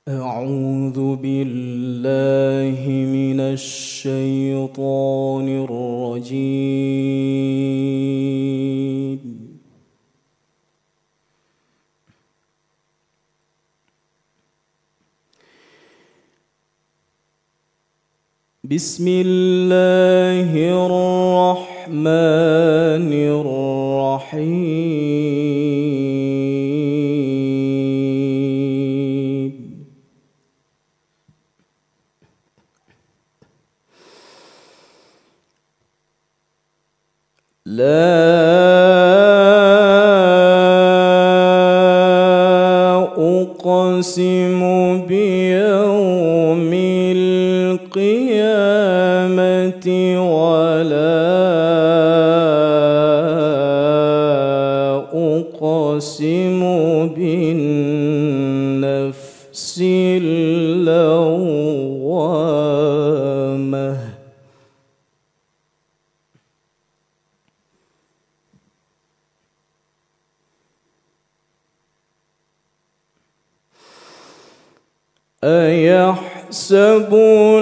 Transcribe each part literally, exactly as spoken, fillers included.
أعوذ بالله من الشيطان الرجيم. بسم الله الرحمن الرحيم. لا أقسم بيوم القيامة ولا أقسم بالنفس اللوامة. أيحسب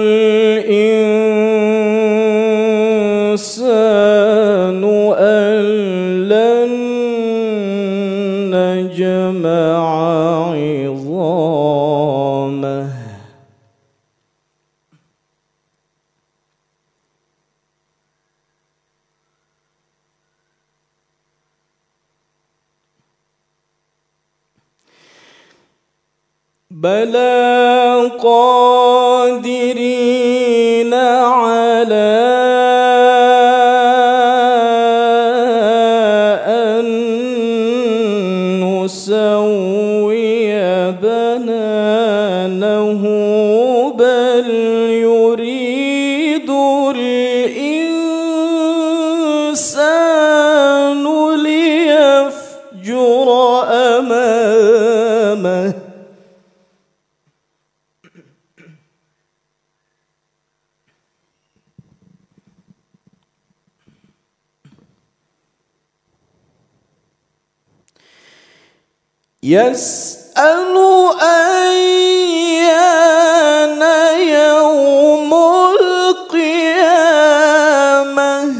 الإنسان أن لن نجمع عظامه. بلى قادرين على أن نسوي بنانه بل يريد الإنسان ليفجر أمامه. يسأل أيان يوم القيامة.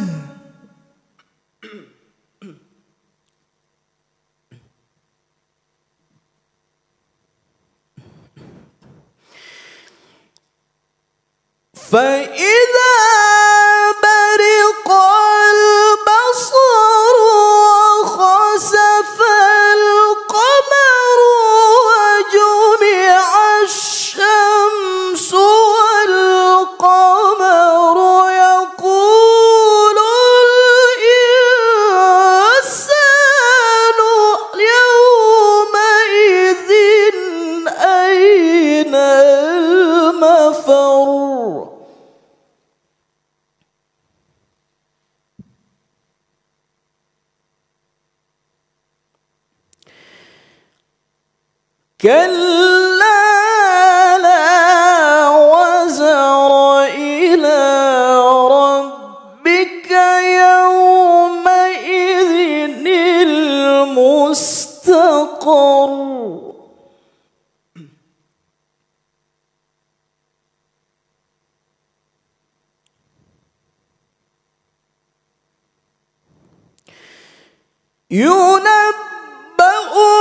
فإذا برق البصر وخسف القمر وجمع الشمس والقمر يقول الإنسان يومئذ أين المفر. كلا لا وزر إلى ربك يومئذ المستقر. ينبأ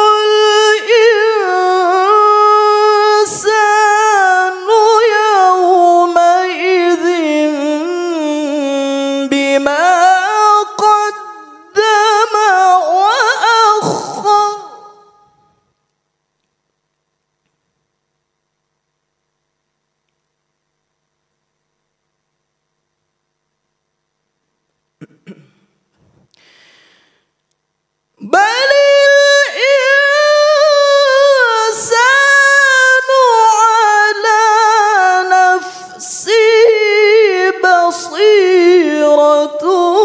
الإنسان يومئذ بما قدم وأخر. بل الإنسان على نفسه بصيرة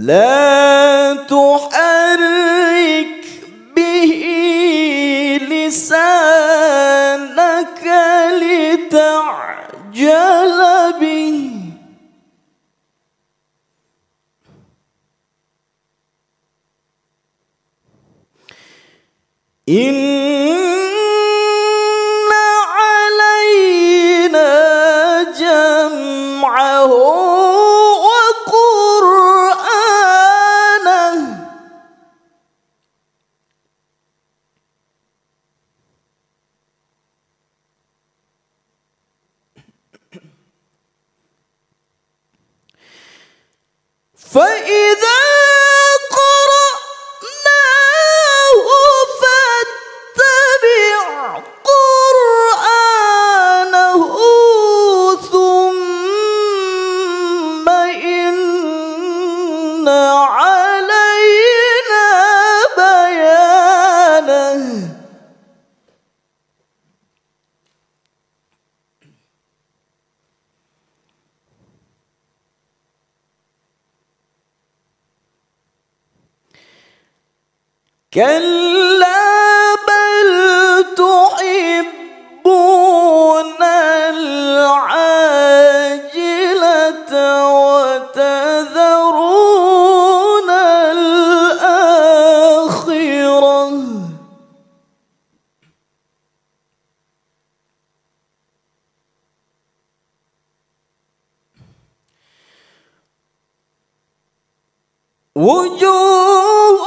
لا تحرك به لسانك لتعجل به إن علينا جمعه وقرآنه فإذا قرأناه فاتبع قرآنه ثم إن علينا بيانه كلا بل تحبون العاجلة وتذرون الآخرة وجوه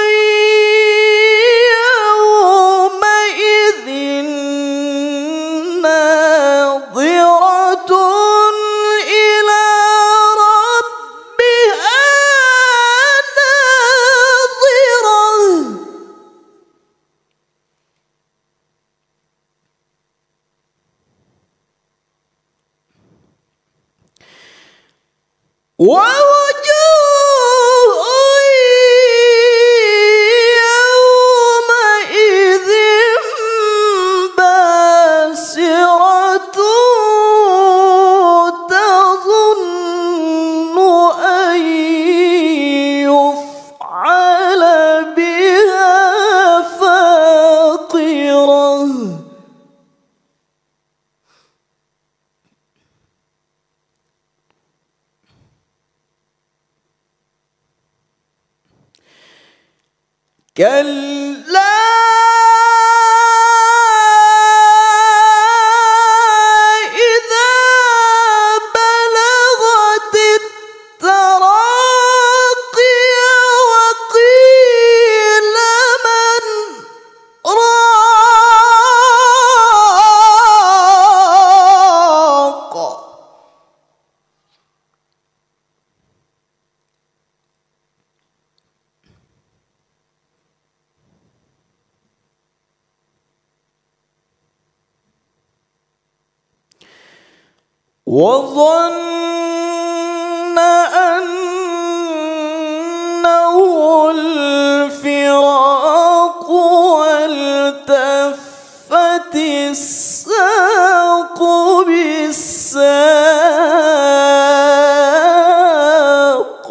يومئذ ناظرة إلى ربها ناظرة ووجوه يومئذ باسرة تظن أن يفعل بها فاقرة كلا إذا بلغت التراقي وقيل من راق وظن أنه الفراق والتفت الساق بالساق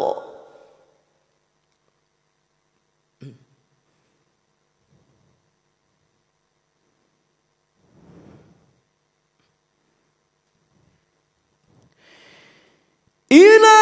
إلى